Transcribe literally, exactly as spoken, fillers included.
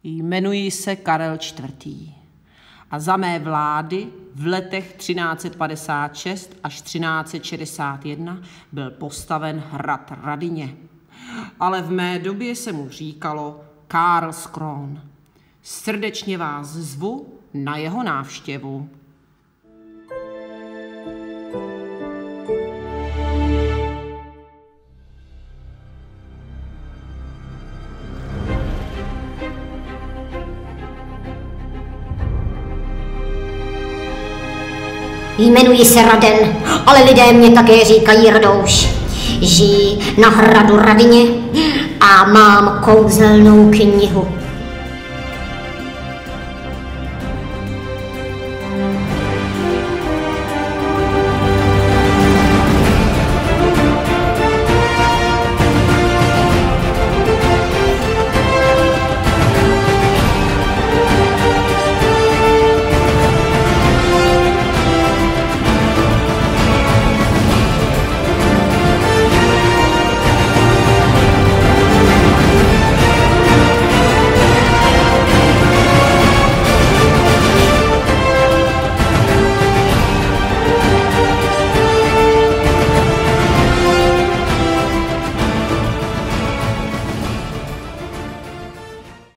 Jmenuji se Karel čtvrtý. A za mé vlády v letech třináct set padesát šest až třináct set šedesát jedna byl postaven hrad Radyně. Ale v mé době se mu říkalo Karlskron. Srdečně vás zvu na jeho návštěvu. Jmenuji se Raden, ale lidé mě také říkají Radouš. Žijí na hradu Radyně a mám kouzelnou knihu.